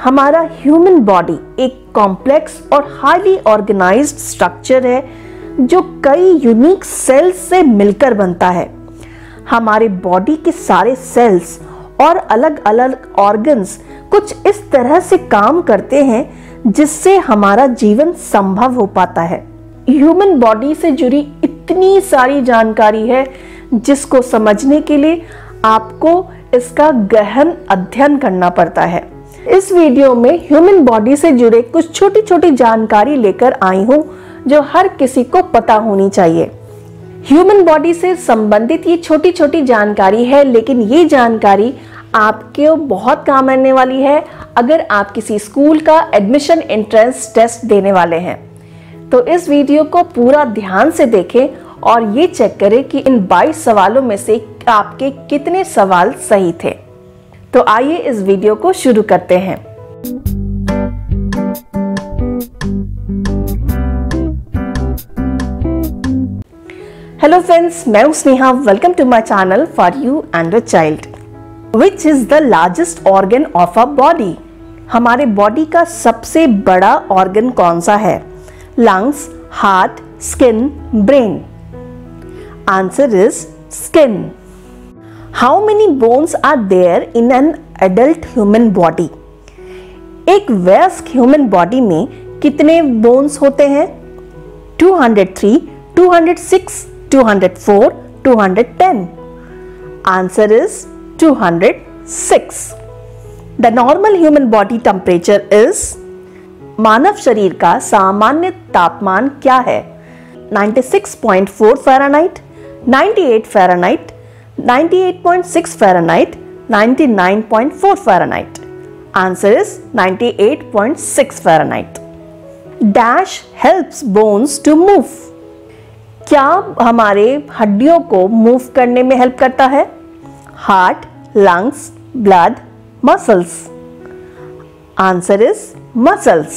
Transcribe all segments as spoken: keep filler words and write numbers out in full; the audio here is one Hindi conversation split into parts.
हमारा ह्यूमन बॉडी एक कॉम्प्लेक्स और हाईली ऑर्गेनाइज्ड स्ट्रक्चर है जो कई यूनिक सेल्स से मिलकर बनता है। हमारे बॉडी के सारे सेल्स और अलग अलग ऑर्गन्स कुछ इस तरह से काम करते हैं जिससे हमारा जीवन संभव हो पाता है। ह्यूमन बॉडी से जुड़ी इतनी सारी जानकारी है जिसको समझने के लिए आपको इसका गहन अध्ययन करना पड़ता है। इस वीडियो में ह्यूमन बॉडी से जुड़े कुछ छोटी छोटी जानकारी लेकर आई हूँ जो हर किसी को पता होनी चाहिए। ह्यूमन बॉडी से संबंधित ये छोटी छोटी जानकारी है, लेकिन ये जानकारी आपके बहुत काम आने वाली है अगर आप किसी स्कूल का एडमिशन एंट्रेंस टेस्ट देने वाले हैं। तो इस वीडियो को पूरा ध्यान से देखें और ये चेक करें कि इन बाईस सवालों में से आपके कितने सवाल सही थे। तो आइए इस वीडियो को शुरू करते हैं। हेलो फ्रेंड्स, मैं हूं Sneha. Welcome to my channel for you and your child. Which is the largest organ of a body? हमारे बॉडी का सबसे बड़ा ऑर्गन कौन सा है? Lungs, heart, skin, brain? Answer is skin. How many bones are there in an adult human body? एक वयस्क ह्यूमन बॉडी में कितने बोन्स होते हैं? Two hundred three, two hundred six, two hundred four, two hundred ten? Answer is two hundred six. The normal human body temperature is? मानव शरीर का सामान्य तापमान क्या है? Ninety six point four Fahrenheit, ninety eight Fahrenheit, ninety eight point six Fahrenheit, ninety nine point four Fahrenheit? Answer is ninety eight point six Fahrenheit. Dash helps bones to move? क्या हमारे हड्डियों को मूव करने में हेल्प करता है? Heart, lungs, blood, muscles? Answer is muscles.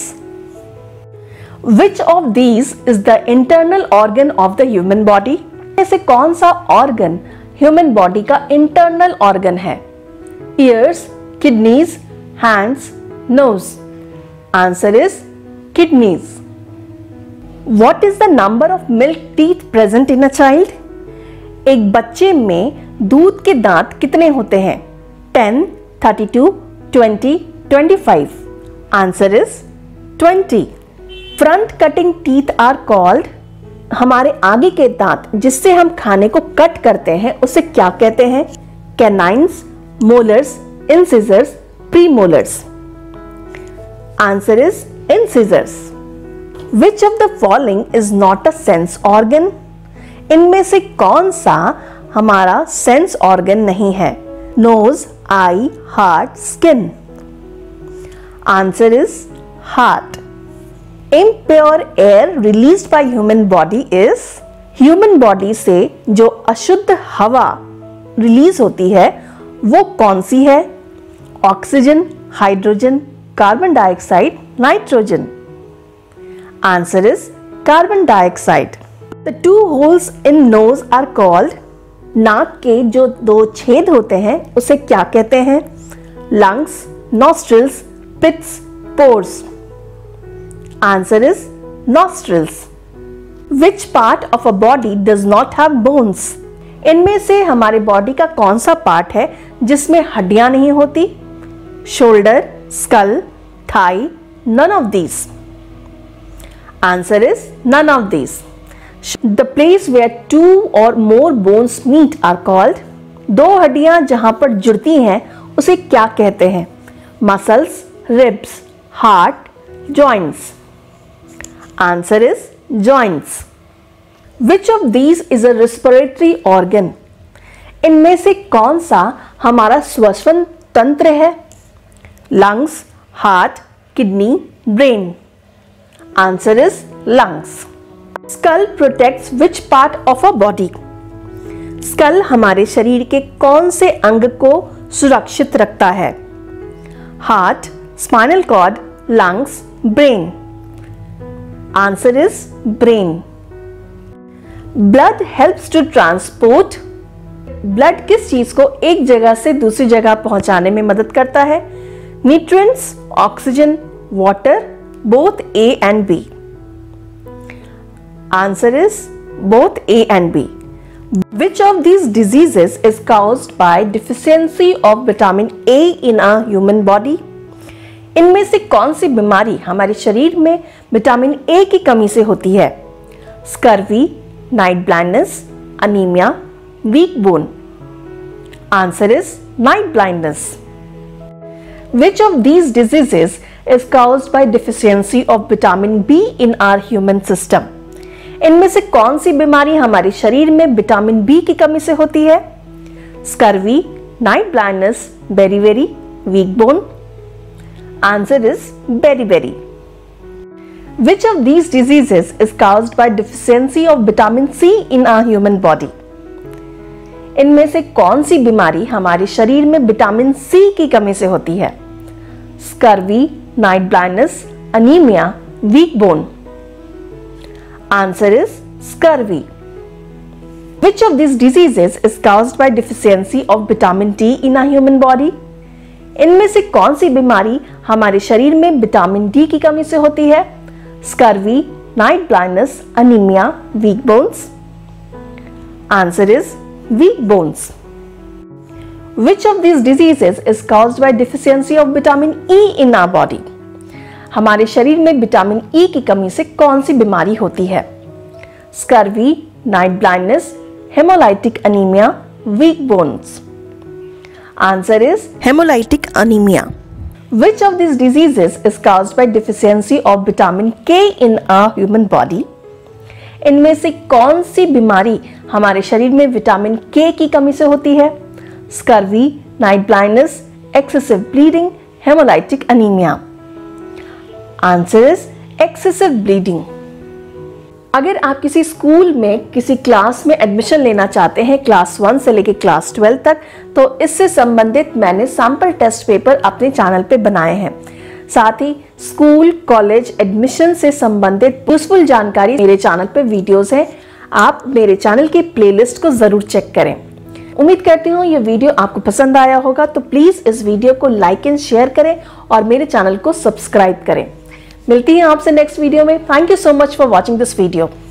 Which of these is the internal organ of the human body? ऐसे कौन सा ऑर्गन ह्यूमन बॉडी का इंटरनल ऑर्गन है? Ears, kidneys, hands, nose? Answer is kidneys. What is the number of milk teeth present in a child? एक बच्चे में दूध के दांत कितने होते हैं? Ten, thirty two, twenty, twenty five? Answer is twenty. Front cutting teeth are called? हमारे आगे के दांत जिससे हम खाने को कट करते हैं उसे क्या कहते हैं? Canines, molars, incisors, premolars? Answer is incisors. Which of the following is not a sense organ? इनमें से कौन सा हमारा सेंस ऑर्गन नहीं है? Nose, eye, heart, skin? Answer is heart. Impure air released by human body is? Human body से जो अशुद्ध हवा रिलीज होती है वो कौन सी है? Oxygen, hydrogen, carbon dioxide, nitrogen? Answer is carbon dioxide. The two holes in nose are called? नाक के जो दो छेद होते हैं उसे क्या कहते हैं? Lungs, nostrils, pits, pores? Answer is nostrils. Which part of a body does not have bones? इनमें से हमारे बॉडी का कौन सा पार्ट है जिसमें हड्डियां नहीं होती? Shoulder, skull, thigh? None of these? Answer is none of these. The place where two or more bones meet are called? दो हड्डियां जहां पर जुड़ती हैं उसे क्या कहते हैं? Muscles, ribs, heart, joints? Answer is joints. Which of these is a respiratory organ? इनमें से कौन सा हमारा श्वसन तंत्र है? Lungs, heart, kidney, brain? Answer is lungs. Skull protects which part of a body? Skull हमारे शरीर के कौन से अंग को सुरक्षित रखता है? Heart, spinal cord, lungs, brain? Answer is brain. Blood helps to transport? Blood किस चीज को एक जगह से दूसरी जगह पहुंचाने में मदद करता है? Nutrients, oxygen, water, both A and B. Answer is both A and B. Which of these diseases is caused by deficiency of vitamin A in a human body? इनमें से कौन सी बीमारी हमारे शरीर में विटामिन ए की कमी से होती है? Scurvy, night blindness, anaemia, weak bone. Answer is night blindness. Which of these diseases is caused by deficiency of vitamin B in our human system? इनमें से कौन सी बीमारी हमारे शरीर में विटामिन बी की कमी से होती है? Scurvy, night blindness, beriberi, weak bone. Answer is beriberi. Which of these diseases is caused by deficiency of vitamin C in our human body? इनमें से कौन सी बीमारी हमारे शरीर में विटामिन सी की कमी से होती है? Scurvy, night blindness, anaemia, weak bone. Answer is scurvy. Which of these diseases is caused by deficiency of vitamin D in our human body? इनमें से कौन सी बीमारी हमारे शरीर में विटामिन डी की कमी से होती है? Scurvy, night blindness, anaemia, weak bones. Answer is weak bones. Which of these diseases is caused by deficiency of vitamin E in our body? हमारे शरीर में विटामिन ई की कमी से कौन सी बीमारी होती है? Scurvy, night blindness, haemolytic anaemia, weak bones. Answer is hemolytic anemia. Which of these diseases is caused by deficiency of vitamin K in a human body? इनमें से कौन सी बीमारी हमारे शरीर में विटामिन के की कमी से होती है? Scurvy, night blindness, excessive bleeding, haemolytic anaemia. Answer is excessive bleeding. अगर आप किसी स्कूल में किसी क्लास में एडमिशन लेना चाहते हैं क्लास वन से लेकर क्लास ट्वेल्व तक, तो इससे संबंधित मैंने सैंपल टेस्ट पेपर अपने चैनल पे बनाए हैं. साथ ही स्कूल कॉलेज एडमिशन से संबंधित यूजफुल जानकारी मेरे चैनल पे वीडियोस हैं. आप मेरे चैनल की प्लेलिस्ट को जरूर चेक करें. उम्मीद करती हूँ ये वीडियो आपको पसंद आया होगा, तो प्लीज इस वीडियो को लाइक एंड शेयर करें और मेरे चैनल को सब्सक्राइब करें. मिलती है आपसे नेक्स्ट वीडियो में. Thank you so much for watching this video.